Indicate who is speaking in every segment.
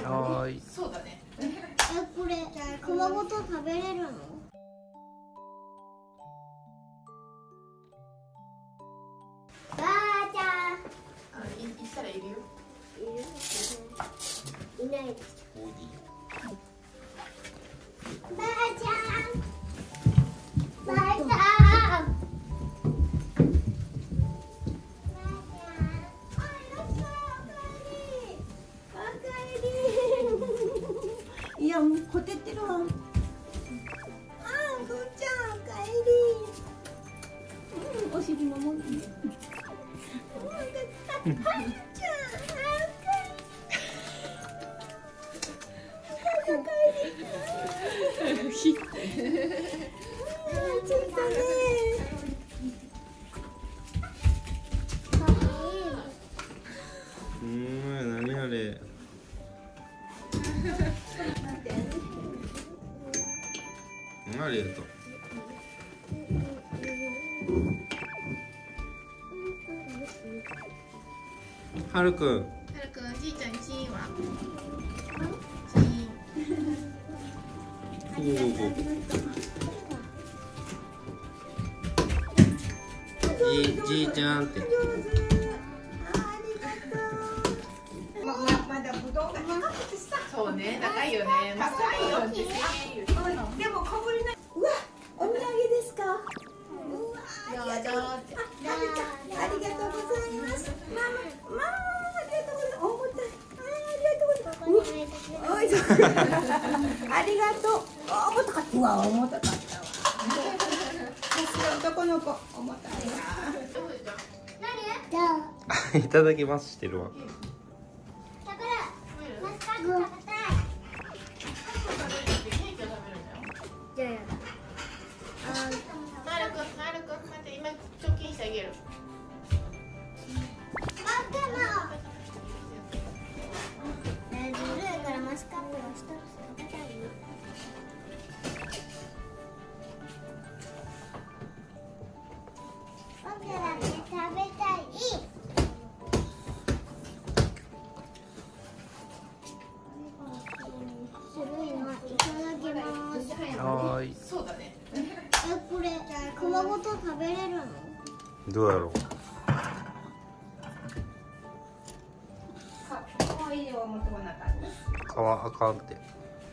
Speaker 1: はーい。
Speaker 2: そうだね。
Speaker 3: これ皮ごと食べれるの？ばあちゃん。
Speaker 2: 行ったらいるよ。
Speaker 3: いないです。ばあちゃん。ばあちゃん。ばあちゃん。あ、いらっしゃい。おかえり。いや、もうこてってるわ。あ、ぐーちゃん、おかえり。お尻ももんで。はるちゃん、おかえり。ちょっとね。
Speaker 1: 何あれ。何あれやと。はるくん。
Speaker 2: はるくん、じいちゃんチーンは。チーン。
Speaker 1: じいちゃんって。
Speaker 4: まだぶどうが高くてさ。
Speaker 2: そうね、高いよね。高いよって1000円言う。
Speaker 4: でも小ぶりな。うわ、お土産ですか。うわ、
Speaker 2: どうぞって。
Speaker 4: はるちゃん、ありがとうございます。ママ、ありがとうございます。重たい。ありがとうございます。ありがとう。重たかった。うわ、重たかったわ。男の子、重たいわ。
Speaker 1: いただきますしてるわ。
Speaker 2: 今貯金してあげる。
Speaker 1: はーい。
Speaker 2: そうだね。
Speaker 3: これ皮ごと食べれるの？
Speaker 1: どうやろう。
Speaker 4: 可愛いよ、持ってこなかった。
Speaker 1: 皮あかんって。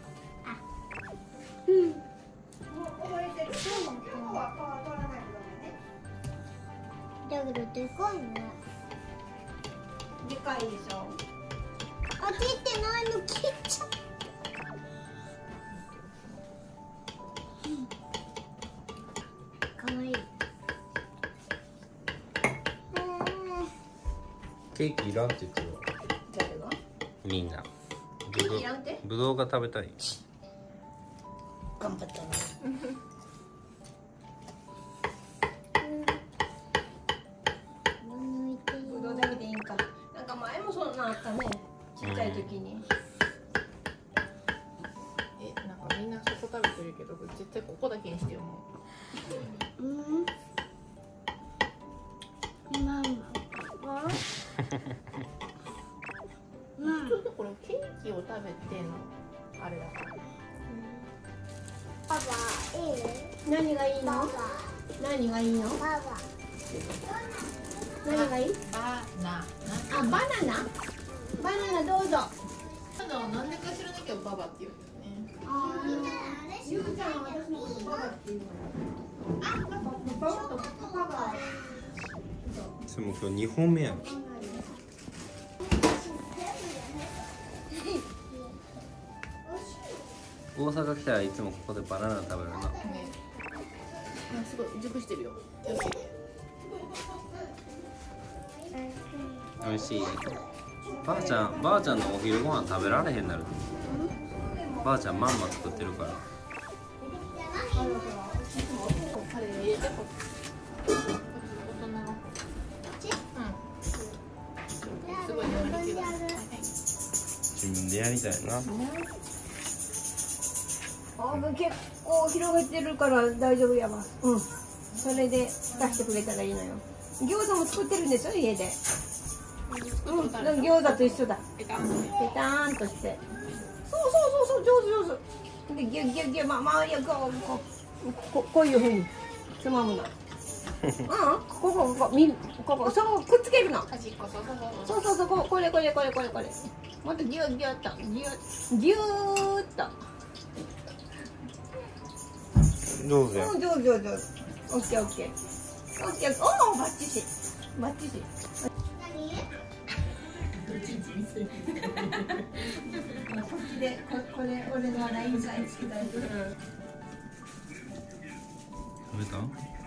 Speaker 3: うん。
Speaker 4: もう覚えてる。今日は皮取らないと
Speaker 3: だけどでかいね。
Speaker 4: でかいでしょ。
Speaker 3: あ、切ってないの切っちゃう。かわいい。
Speaker 1: ケーキいらんって言ってるわ。
Speaker 4: 誰が？
Speaker 1: みんな。
Speaker 4: ケーキいらんって？
Speaker 1: ぶどうが食べたい。
Speaker 4: 頑張ったな。ぶどうだけでいいんか。なんか前もそんなあったね。ちっちゃい時に。
Speaker 2: なんかみんなそこ食べてるけど、絶対ここだけにしてよ。もう。
Speaker 3: ママ。
Speaker 2: ちょっとこれケーキを食べてのあれだから。
Speaker 3: パパ、いい？
Speaker 4: 何がいいの？何がいいの？
Speaker 3: パパ。
Speaker 4: 何がいい？
Speaker 2: バナナ。
Speaker 4: あ、バナナ？バナナどうぞ。
Speaker 2: なんでか知らなきゃババって言うんだよね。
Speaker 4: ゆうちゃんは私のことババって言うのよ。あ、なんかババとババ。
Speaker 1: でも今日2本目やろ。大阪来たらいつもここでバナナ食べるな。
Speaker 2: ね。すごい熟してるよ。よし。
Speaker 1: 美味しい。ばあちゃんのお昼ご飯食べられへんなる。ばあちゃんまんま作ってるから。自分でやりたいな。
Speaker 4: 結構広げてるから大丈夫やわ。うん。それで出してくれたらいいのよ。餃子も作ってるんですよ、家で。
Speaker 3: うん、餃子と一緒だ。
Speaker 2: ペタン
Speaker 3: ペターンとして。そう上手。でギュッギュッギュッ周りをこういう風につまむの。ここそうくっつけるの。
Speaker 2: 端っこ
Speaker 3: そうこれ。もっとギュッギュッとギュッと。
Speaker 1: 上手や。
Speaker 3: 上手。オッケー。おおバッチシ。こっちでこれ俺のラインサインつけたい。
Speaker 1: 食べた？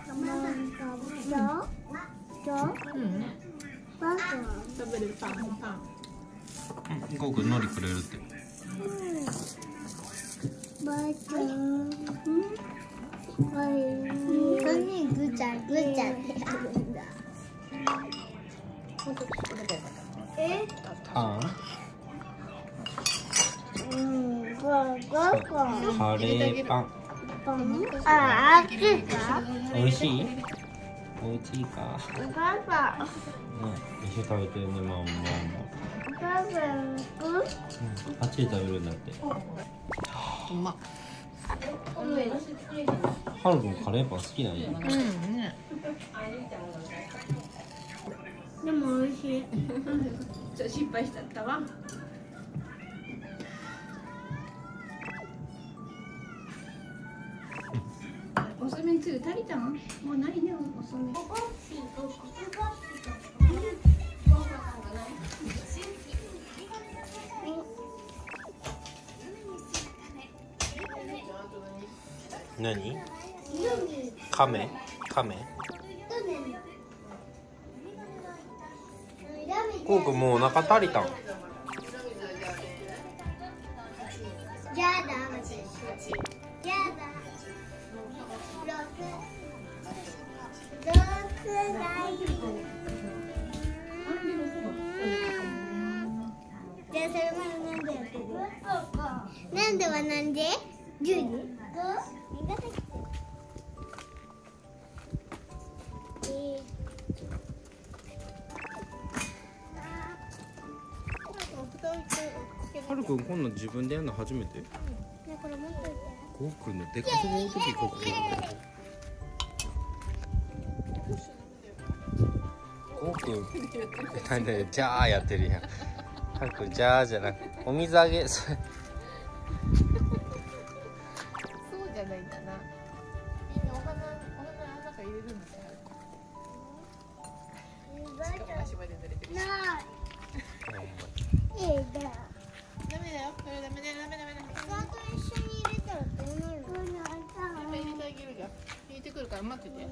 Speaker 2: 食べるパン。
Speaker 1: こうくん海苔くれるって。
Speaker 4: 何ぐちゃってやるんだ。
Speaker 1: パン？カレーパン。
Speaker 4: あ、熱いか？
Speaker 1: 美味しい？美味しいか？
Speaker 4: お母さん。
Speaker 1: 一緒食べてるね、ママ。
Speaker 4: お母さん、
Speaker 1: あっちで食べるんだって。
Speaker 2: うまっ。
Speaker 1: はるくんカレーパン好きなんや。
Speaker 3: でも美味しい。ちょっと失敗しちゃったわ。おすめつゆ足りたん？もうないねおすめ。
Speaker 1: 何？カメ？こうくんもうお腹足りたん？
Speaker 4: やだ。なんではなんで？10？
Speaker 1: はるくん今度自分でやるの初めて？
Speaker 4: これ持っといて。
Speaker 1: こうくんのでかすぎる時こうくん。こうくん。なんでジャーやってるやん。はるくんジャーじゃなくてお水あげ。
Speaker 2: そうじゃないんだな。お花の中入れるんですよ。足まで濡れてる。ダメだよ。それダメ。
Speaker 4: 一緒に入れたらどうなるの？
Speaker 2: 入れてあげるじゃん。入れてくるから待ってて。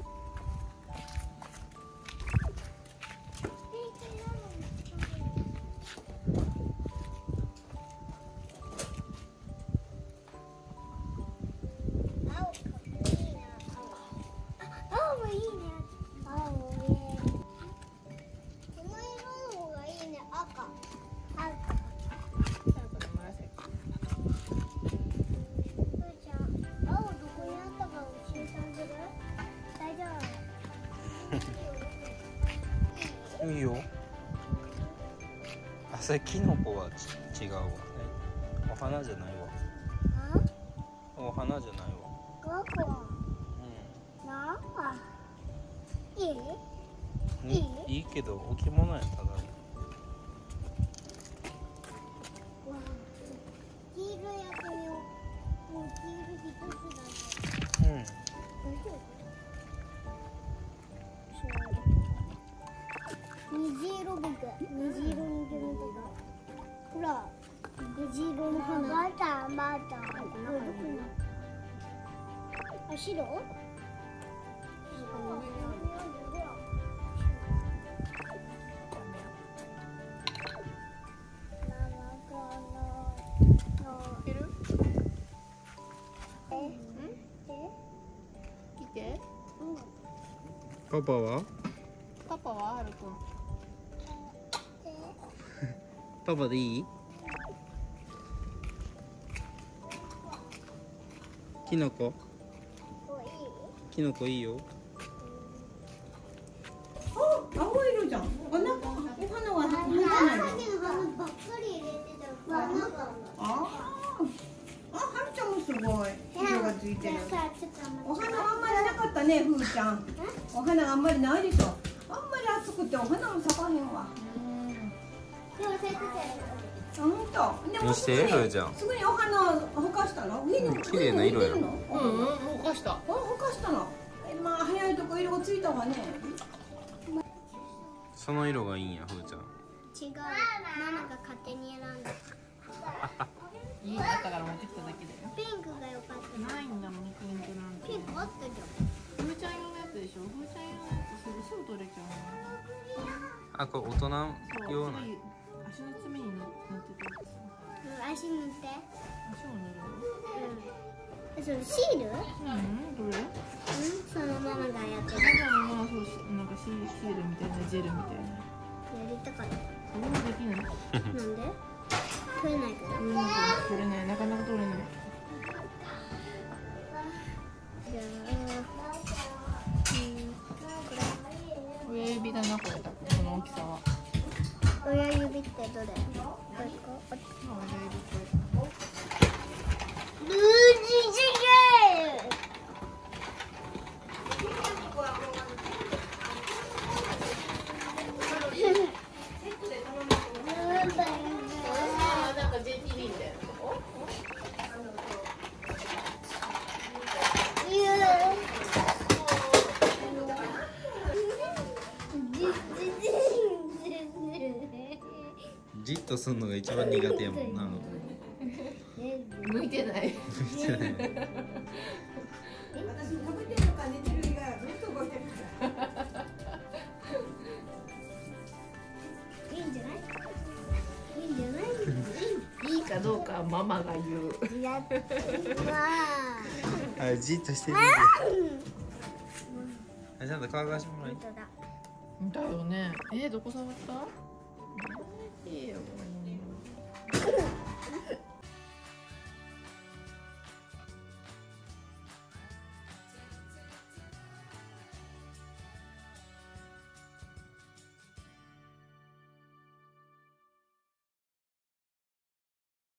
Speaker 4: 青もいいね。青もいい。この色の方がいいね。赤。青どこにあったか教えてあげる？大丈夫。
Speaker 1: いいよ。あ、それキノコは違うわ。お花じゃないわ。お花じゃないわ。
Speaker 4: ここ。なんか。いい？
Speaker 1: いいけど置物やただ。
Speaker 4: 黄色やってみよう。もう黄色一つだね。大丈夫？虹色僕。虹色にしてみた。ほら。虹色の花。バター。あ、白？
Speaker 2: いる？来て。
Speaker 1: パパは？
Speaker 2: パパははるくん。
Speaker 1: パパでいい？キノコ？キノコいいよ。
Speaker 3: 青色じゃん。お花ね、ふーちゃん。お花があんまりないでしょ。あんまり暑くてお花も咲かへんわ。
Speaker 4: でも咲いてたよ。
Speaker 3: ほんと。でも
Speaker 1: 見してふーちゃん。
Speaker 3: すぐにお花ほかしたの？上に
Speaker 1: 綺麗な色や
Speaker 3: 上に置いてるの？
Speaker 2: うん、ほかした。
Speaker 3: ほかしたの。まあ早いとこ色がついたわね。
Speaker 1: その色がいいんやふーちゃん。
Speaker 4: 違う。ママが勝手に選んだ。
Speaker 2: いいだったから持ってきただけだよ。
Speaker 4: ピンクが良かった。
Speaker 2: ないんだもん、ピンクなんて。
Speaker 4: ピンクあったじゃん。
Speaker 2: ふーちゃん用のやつでしょ。ふーちゃん用のやつすぐ取れちゃう
Speaker 1: あ、これ大人
Speaker 2: の。
Speaker 1: 用なん。
Speaker 2: 足の爪になってたやつ。
Speaker 4: 足塗って。
Speaker 2: 足を塗る
Speaker 4: それシール？
Speaker 2: の？どれ？
Speaker 4: そのママがやってる。
Speaker 2: ママそうなんかシールみたいなジェルみたいな。
Speaker 4: やりたかった。
Speaker 2: それもできない。
Speaker 4: なんで？取れないから。
Speaker 2: 取れない、なかなか取れない。
Speaker 4: じゃあ、
Speaker 2: 親指だなこれ、この大きさは。
Speaker 4: 親指ってどれ？どれか？
Speaker 2: 親指こ
Speaker 4: ルージジゲー。
Speaker 2: なんか JTB みたいなとこ？
Speaker 1: じっとすんのが一番苦手やもんな。
Speaker 2: 向いてない。
Speaker 3: 私も食べてるのか寝てる以外はずっと動いてるから。
Speaker 4: いいんじゃない？いいんじゃない？
Speaker 2: いいかどうかはママが言う。
Speaker 4: やった
Speaker 1: あ、じっとしてる。あ、ちゃんと乾かしてもらい。
Speaker 4: 本当だ。
Speaker 2: だよね。どこ触った？いいよ。